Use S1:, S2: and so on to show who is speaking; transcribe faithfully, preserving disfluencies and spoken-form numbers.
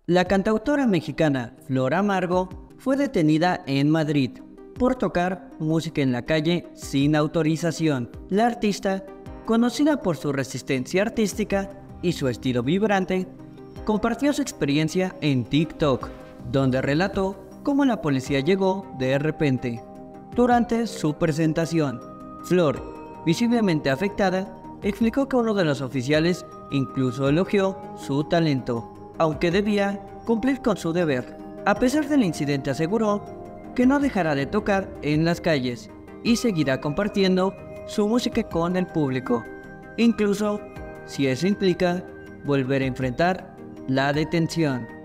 S1: La cantautora mexicana Flor Amargo fue detenida en Madrid por tocar música en la calle sin autorización. La artista, conocida por su resistencia artística y su estilo vibrante, compartió su experiencia en TikTok, donde relató cómo la policía llegó de repente. Durante su presentación, Flor, visiblemente afectada, explicó que uno de los oficiales incluso elogió su talento, aunque debía cumplir con su deber. A pesar del incidente, aseguró que no dejará de tocar en las calles y seguirá compartiendo su música con el público, incluso si eso implica volver a enfrentar la detención.